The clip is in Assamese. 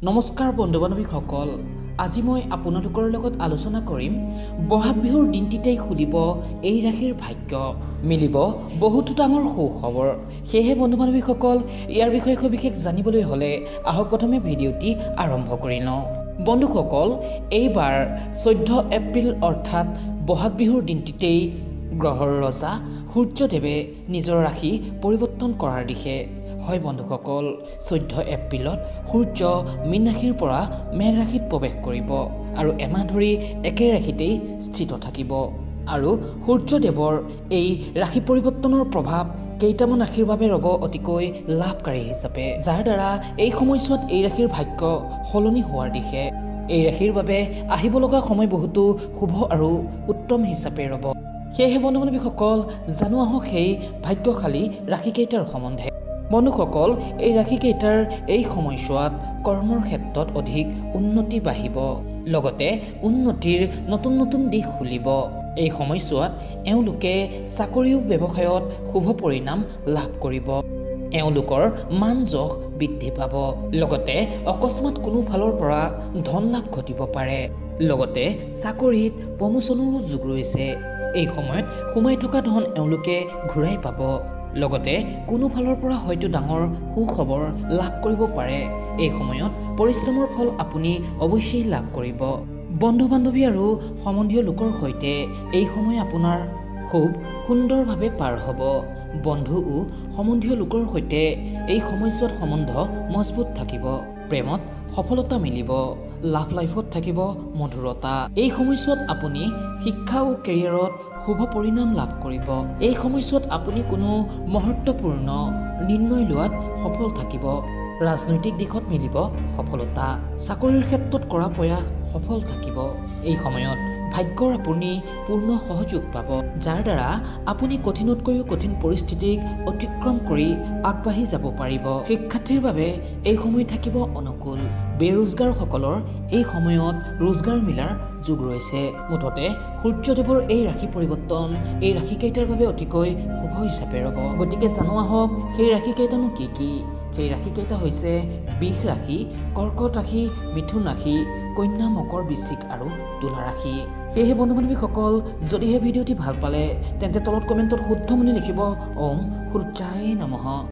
নমস্কাৰ বন্ধু বান্ধৱীসকল, আজি মই আপোনালোকৰ লগত আলোচনা কৰিম বহাগ বিহুৰ দিনটিতেই খুলিব এই ৰাশিৰ ভাগ্য, মিলিব বহুতো ডাঙৰ সুখবৰ। সেয়েহে বন্ধু বান্ধৱীসকল, ইয়াৰ বিষয়ে সবিশেষ জানিবলৈ হ'লে আহক প্ৰথমে ভিডিঅ'টি আৰম্ভ কৰি লওঁ। বন্ধুসকল, এইবাৰ 14 এপ্ৰিল অৰ্থাৎ বহাগ বিহুৰ দিনটিতেই গ্ৰহৰ ৰজা সূৰ্যদেৱে নিজৰ ৰাশি পৰিৱৰ্তন কৰাৰ দিশে। হয় বন্ধুসকল, 14 এপ্ৰিলত সূৰ্য মীন ৰাশিৰ পৰা মেঘ ৰাশিত প্ৰৱেশ কৰিব আৰু এমাহ ধৰি একে ৰাশিতেই স্থিত থাকিব। আৰু সূৰ্যদেৱৰ এই ৰাশি পৰিৱৰ্তনৰ প্ৰভাৱ কেইটামান ৰাশিৰ বাবে ৰ'ব অতিকৈ লাভকাৰী হিচাপে, যাৰ দ্বাৰা এই সময়ছোৱাত এই ৰাশিৰ ভাগ্য সলনি হোৱাৰ দিশে। এই ৰাশিৰ বাবে আহিব লগা সময় বহুতো শুভ আৰু উত্তম হিচাপে ৰ'ব। সেয়েহে বন্ধু বান্ধৱীসকল, জানো আহক সেই ভাগ্যশালী ৰাশিকেইটাৰ সম্বন্ধে। বন্ধুসকল, এই ৰাশিকেইটাৰ এই সময়ছোৱাত কৰ্মৰ ক্ষেত্ৰত অধিক উন্নতি বাঢ়িব, লগতে উন্নতিৰ নতুন নতুন দিশ খুলিব। এই সময়ছোৱাত এওঁলোকে চাকৰি ব্যৱসায়ত শুভ পৰিণাম লাভ কৰিব। এওঁলোকৰ মান যশ বৃদ্ধি পাব, লগতে অকস্মাত কোনো ফালৰ পৰা ধন লাভ ঘটিব পাৰে। লগতে চাকৰিত প্ৰমোচনৰো যোগ ৰৈছে। এই সময়ত সোমাই থকা ধন এওঁলোকে ঘূৰাই পাব। লগতে কোনো ফালৰ পৰা হয়তো ডাঙৰ সুখবৰ লাভ কৰিব পাৰে। এই সময়ত পৰিশ্ৰমৰ ফল আপুনি অৱশ্যেই লাভ কৰিব। বন্ধু বান্ধৱী আৰু সম্বন্ধীয় লোকৰ সৈতে এই সময় আপোনাৰ খুব সুন্দৰভাৱে পাৰ হ'ব। বন্ধু ও সম্বন্ধীয় লোকৰ সৈতে এই সময়ছোৱাত সম্বন্ধ মজবুত থাকিব। প্ৰেমত সফলতা মিলিব, লাভ লাইফত থাকিব মধুৰতা। এই সময়ছোৱাত আপুনি শিক্ষা ও কেৰিয়াৰত শুভ পৰিণাম লাভ কৰিব। এই সময়ছোৱাত আপুনি কোনো মহত্বপূৰ্ণ নিৰ্ণয় লোৱাত সফল থাকিব। ৰাজনৈতিক দিশত মিলিব সফলতা, চাকৰিৰ ক্ষেত্ৰত কৰা প্ৰয়াস সফল থাকিব। এই সময়ত ভাগ্যৰ আপুনি পূৰ্ণ সহযোগ পাব, যাৰ দ্বাৰা আপুনি কঠিনতকৈও কঠিন পৰিস্থিতিক অতিক্ৰম কৰি আগবাঢ়ি যাব পাৰিব। শিক্ষাৰ্থীৰ বাবে এই সময় থাকিব অনুকূল। বেৰোজগাৰসকলৰ এই সময়ত ৰোজগাৰ মিলাৰ যোগ ৰৈছে। মুঠতে সূৰ্যদেৱৰ এই ৰাশি পৰিৱৰ্তন এই ৰাশিকেইটাৰ বাবে অতিকৈ শুভ হিচাপে ৰ'ব। গতিকে জানো আহক সেই ৰাশিকেইটানো কি কি। সেই ৰাশিকেইটা হৈছে বৃষ ৰাশি, কৰ্কট ৰাশি, মিথুন ৰাশি, কন্যা, মকৰ, বৃশ্চিক আৰু তুলা ৰাশি। সেয়েহে বন্ধু বান্ধৱীসকল, যদিহে ভিডিঅ'টি ভাল পালে তেন্তে তলত কমেণ্টত শুদ্ধ মনে লিখিব ওম সূৰ্যায় নমঃ।